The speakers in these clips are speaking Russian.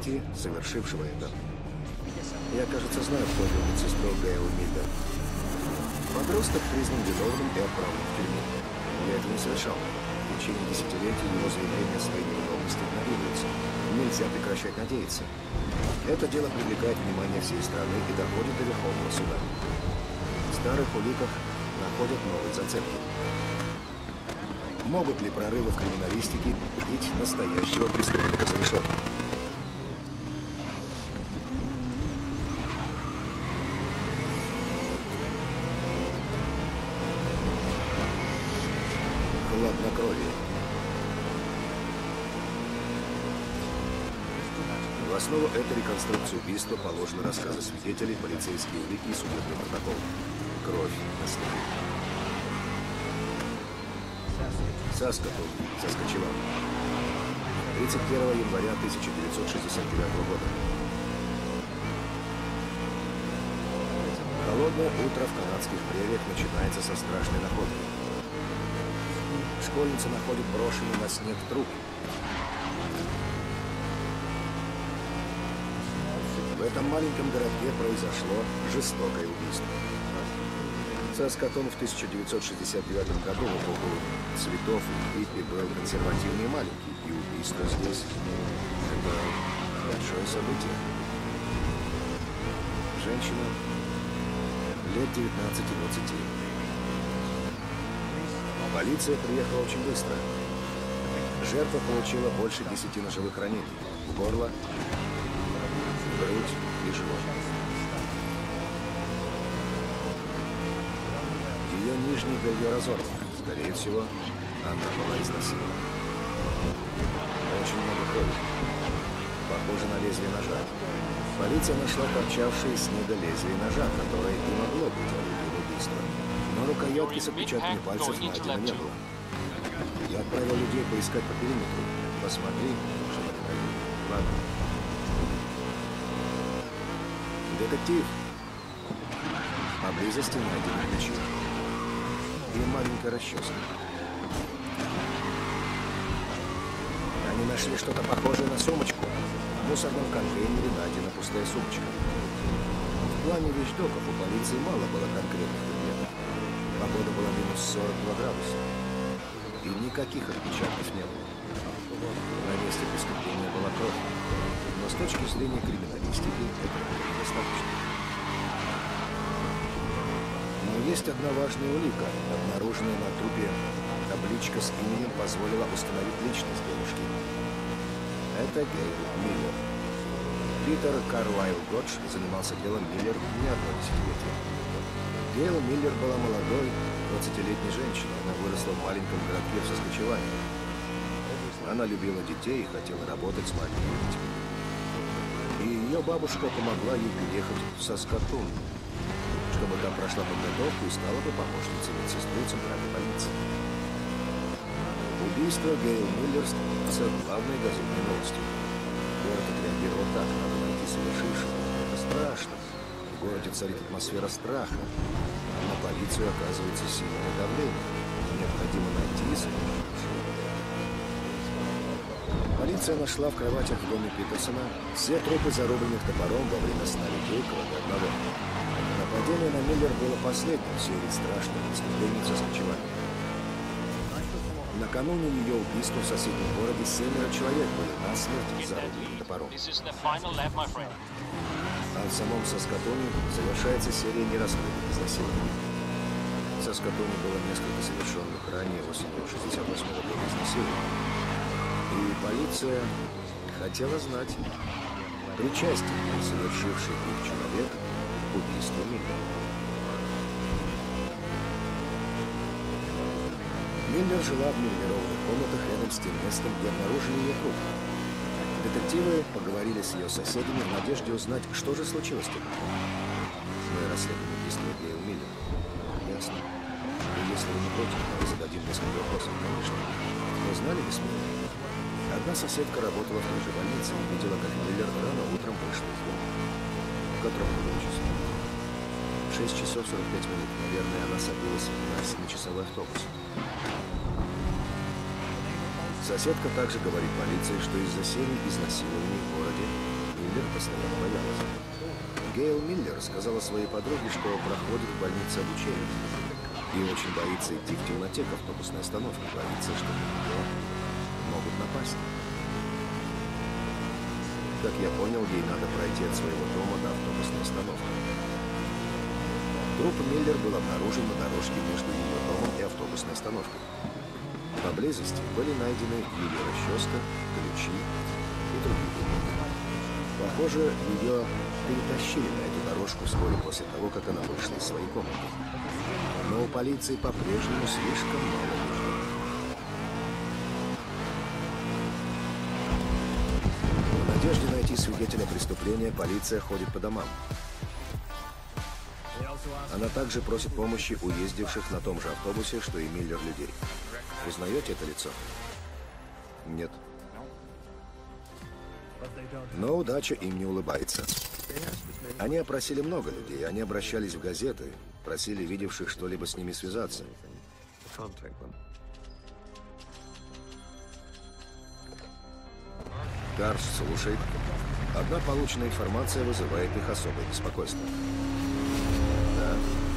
найти совершившего это. Я, кажется, знаю, кто был медсестрой Гейл Миллер. Подросток признан виновным и отправлен в тюрьму. Я этого не совершал. В течение десятилетий его заявления о своей невиновности игнорируются. Нельзя прекращать надеяться. Это дело привлекает внимание всей страны и доходит до Верховного суда. В старых уликах находят новые зацепки. Могут ли прорывы в криминалистике убедить настоящего преступника за решеткой? Хладнокровие. В основу этой реконструкции убийства положены рассказы свидетелей, полицейские улики и судебный протокол. Кровь на следе. Саскатун, Саскачеван. 31 января 1969 года. Холодное утро в канадских прериях начинается со страшной находки. Школьница находит брошенный на снег труп. В этом маленьком городке произошло жестокое убийство. Саскатун в 1969 году в эпоху цветов и хиппи был консервативный и маленький, и убийство здесь — это большое событие. Женщина лет 19-20. Полиция приехала очень быстро. Жертва получила больше 10 ножевых ранений в горло, в грудь и живот. Ее нижнее белье разорвано. Скорее всего, она была изнасилована. Очень много крови. Похоже на лезвие ножа. Полиция нашла торчавшее из снега лезвие ножа, которое и могло быть орудием убийства. Но рукоятки с отпечатками пальцев найдено не было. Я отправил людей поискать по периметру. Посмотри, что они найдут. Ладно. Детектив. Поблизости найдены ключи. И маленькая расческа. Они нашли что-то похожее на сумочку. В мусорном контейнере найдена пустая сумочка. В плане вещдоков у полиции мало было конкретных предметов. Погода была минус 42 градуса. И никаких отпечатков не было. На месте преступления была кровь. Но с точки зрения криминалистики это недостаточно. Но есть одна важная улика. Обнаруженная на трупе табличка с именем позволила установить личность девушки. Это Гейл Миллер. Питер Карлайл Годж занимался делом Миллер не одно десятилетие. Гейл Миллер была молодой, 20-летней женщиной. Она выросла в маленьком городке в Саскачеване. Она любила детей и хотела работать с маленькими детьми. И ее бабушка помогла ей переехать в Саскатун, чтобы там прошла подготовку и стала бы помощницей медсестры центральной полиции. Убийство Гейл Миллер становится главной газетной новостью. Город отреагировал так: надо найти совершившего. Это страшно. В городе царит атмосфера страха. На полицию оказывается сильное давление. Необходимо найти совершившего. Полиция нашла в кроватях в доме Питерсона все трупы, зарубленных топором во время сна людей, кроме одного. Нападение на Миллер было последним в серии страшных преступлений в Саскачеване. Накануне ее убийства в соседнем городе 7 человек были насмерть зарублены топором. А в самом Саскатуне завершается серия нераскрытых изнасилований. В Саскатуне было несколько совершенных ранее осенью 1968 года изнасилований. И полиция хотела знать, причастен ли совершивший их человек к убийству Миллера. Миллер жила в мебелированных комнатах рядом с тем местом, где обнаружили ее труп. Детективы поговорили с ее соседями в надежде узнать, что же случилось тогда. Мы расследуем убийство Гейл Миллер. Ясно. И если вы не против, мы зададим несколько вопросов, конечно. Вы знали ли Миллер? Одна соседка работала в той же больнице и видела, как Миллер рано утром вышла из дома. В котором было часов? 6 часов 45 минут. Наверное, она садилась на 7-часовой автобус. Соседка также говорит полиции, что из-за серии изнасилований в городе Миллер постоянно боялась. Гейл Миллер сказала своей подруге, что проходит в больнице обучение. И очень боится идти в темноте к автобусной остановке, боится, что на нее могут напасть. Как я понял, ей надо пройти от своего дома до автобусной остановки. Труп Миллер был обнаружен на дорожке между ее домом и автобусной остановкой. Поблизости были найдены ее расческа, ключи и другие предметы. Похоже, ее перетащили на эту дорожку вскоре после того, как она вышла из своей комнаты. Но у полиции по-прежнему слишком мало людей. В надежде найти свидетеля преступления полиция ходит по домам. Она также просит помощи у ездивших на том же автобусе, что и Миллер, людей. Узнаете это лицо? Нет. Но удача им не улыбается. Они опросили много людей, они обращались в газеты, просили видевших что-либо с ними связаться. Карш слушает. Одна полученная информация вызывает их особое беспокойство. Да.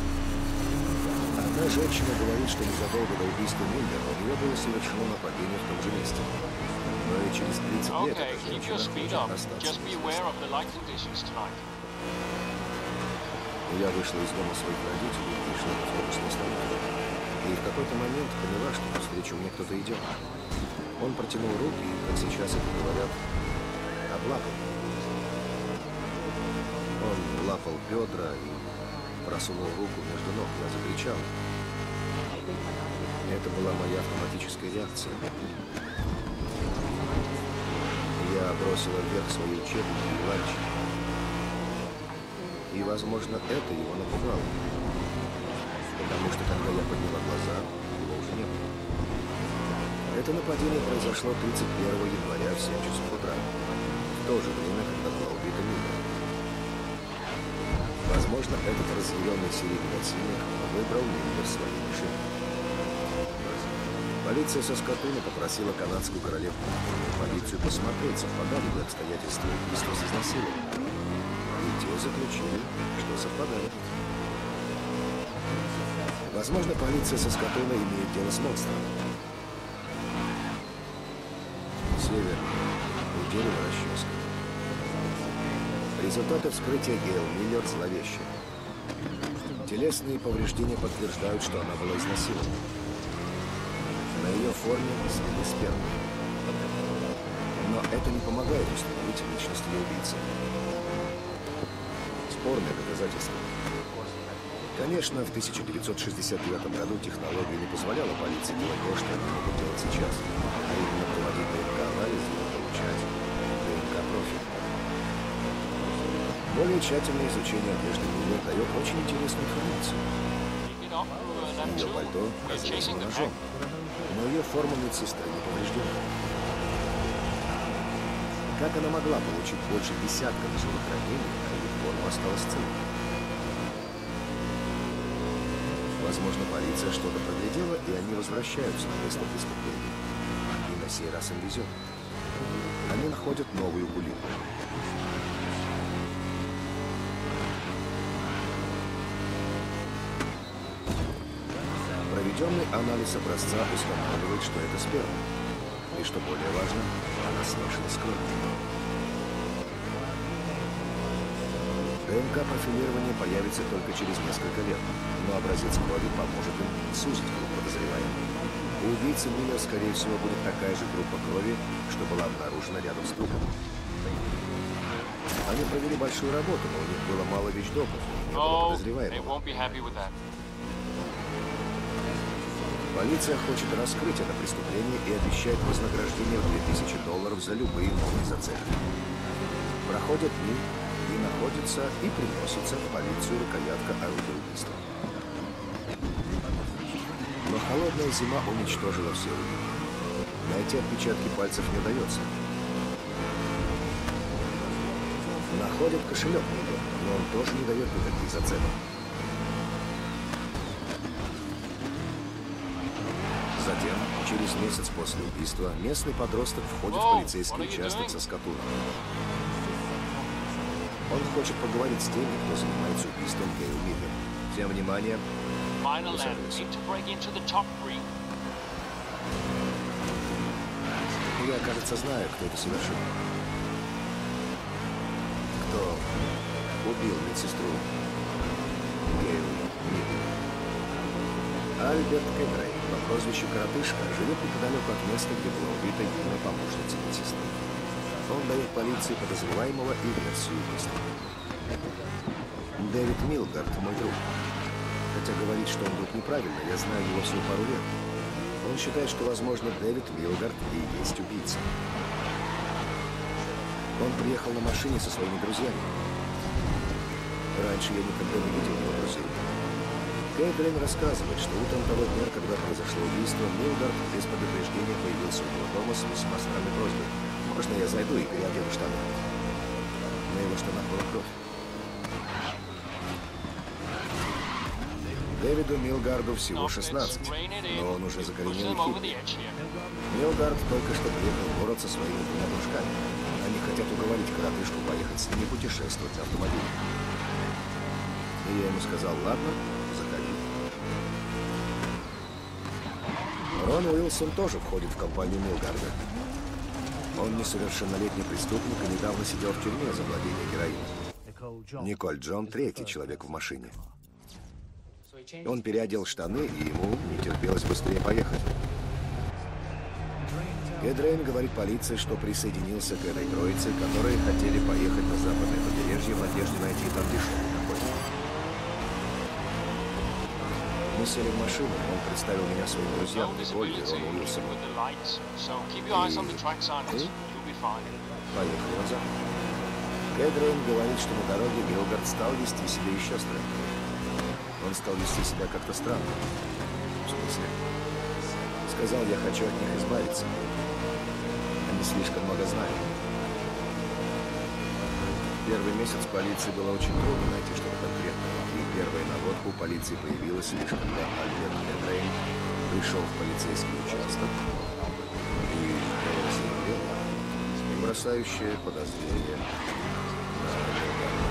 Одна женщина говорит, что незадолго до убийства Миллера у нее было совершено нападение в том же месте. Но и через 30 лет эта женщина хочет остаться. Я вышла из дома своих родителей и шла в автобусную остановку. И в какой-то момент поняла, что навстречу мне кто-то идет. Он протянул руки, и, как сейчас это говорят, облапал. Он лапал бедра и просунул руку между ног. Я закричал. Это была моя автоматическая реакция. Я бросила вверх свои учебники и ланчи. И, возможно, это его напугало. Потому что, когда я подняла глаза, его уже не было. Это нападение произошло 31 января в 7 часов утра. В то же время, когда была убита Миллер. Возможно, этот разъяренный серийный насильник выбрал Миллер своей мишенью. Полиция Саскатуна попросила канадскую королеву полицию посмотреть, совпадали ли обстоятельства убийства с изнасилованием. И те заключили, что совпадает. Возможно, полиция Саскатуна имеет дело с монстром. Северный. У дерева расческа. Результаты вскрытия Гейл Миллер зловещие. Телесные повреждения подтверждают, что она была изнасилована. На ее форме следы спермы. Но это не помогает установить личность ее убийцы. Спорное доказательство. Конечно, в 1969 году технология не позволяла полиции делать то, что они могут делать сейчас, а именно проводить ДНК-анализ и получать ДНК-профиль. Более тщательное изучение одежды Миллер дает очень интересную информацию. Ее пальто разрезано ножом, но ее форма медсестры не повреждена. Как она могла получить больше десятка ножевых ранений, а ее форма осталась целой? Возможно, полиция что-то проглядела, и они возвращаются на место преступления. И на сей раз им везет. Они находят новую улику. Проведенный анализ образца устанавливает, что это сперма. И что более важно, она смешана с кровью. ДНК-профилирование появится только через несколько лет, но образец крови поможет им сузить группу подозреваемых. У убийцы Миллер, скорее всего, будет такая же группа крови, что была обнаружена рядом с трупом. Они провели большую работу, но у них было мало вещдоков, не было подозреваемого. Полиция хочет раскрыть это преступление и обещает вознаграждение в $2000 за любые новые зацепки. Проходят дни, и находится и приносится в полицию рукоятка орудия убийства. Но холодная зима уничтожила все улики. Найти отпечатки пальцев не удается. Находят кошелек Миллер, но он тоже не дает никаких зацепок. Затем, через месяц после убийства, местный подросток входит в полицейский участок Саскатуна. Он хочет поговорить с теми, кто занимается убийством Гейл Миллер. Всем внимание. Я, кажется, знаю, кто это совершил. Кто убил медсестру Гейл Миллер. Альберт Кедрейн по прозвищу Коротышка живет неподалеку от места, где была убита юная помощница медсестры. Он дает полиции подозреваемого и версию убийства. Дэвид Милгард – мой друг. Хотя говорить, что он будет неправильно, я знаю его всего пару лет. Он считает, что, возможно, Дэвид Милгард и есть убийца. Он приехал на машине со своими друзьями. Раньше я никогда не видел его друзей. Кэтрин рассказывает, что утром того дня, когда произошло убийство, Милгард без предупреждения появился у его дома с весьма странной просьбой. «Можно я зайду и переодену штаны?» На его штанах была кровь. Дэвиду Милгарду всего 16, но он уже закоренелый хиппи. Милгард только что приехал в город со своими двумя дружками. Они хотят уговорить коротышку поехать с ними путешествовать на автомобиле. И я ему сказал: ладно, заходи. Рон Уилсон тоже входит в компанию Милгарда. Он несовершеннолетний преступник и недавно сидел в тюрьме за владение героином. Николь Джон – третий человек в машине. Он переодел штаны, и ему не терпелось быстрее поехать. Кэдрейн говорит полиции, что присоединился к этой троице, которые хотели поехать на западное побережье в надежде найти там дешевый наркотик. Мы сели в машину, он представил меня своим друзьям, Николь и Рону Уилсону. Поехали на запад. Кэдрейн говорит, что на дороге Милгард стал вести себя еще страннее. Он стал вести себя как-то странно. В смысле? Сказал: я хочу от них избавиться. Они слишком много знают. Первый месяц полиции было очень трудно найти что-то конкретное. И первая наводка у полиции появилась лишь когда Альберт Кэдрейн пришел в полицейский участок и сделал с ним дело, бросающее подозрение на Милгарда.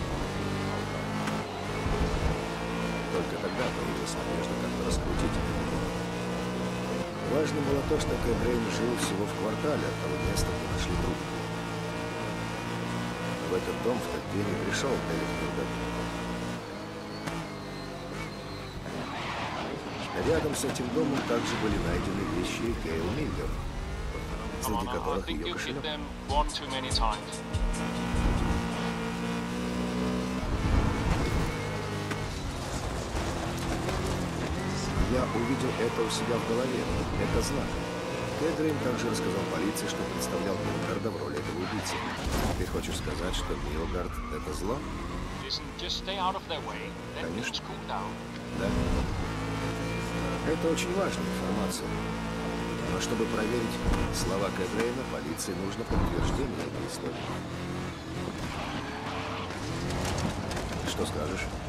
Только тогда появилась надежда как-то раскрутить это. Важно было то, что Кэдрейн жил всего в квартале от того места, где нашли труп. В этот дом в тот день и пришел Дэвид Милгард. Рядом с этим домом также были найдены вещи Гейл Миллер, среди которых ее кошелек. Я увидел это у себя в голове. Это знак. Кэдрейн также рассказал полиции, что представлял Милгарда в роли этого убийцы. Ты хочешь сказать, что Милгард — это зло? Конечно. Да. Это очень важная информация. Но чтобы проверить слова Кэдрейна, полиции нужно подтверждение этой истории. Что скажешь?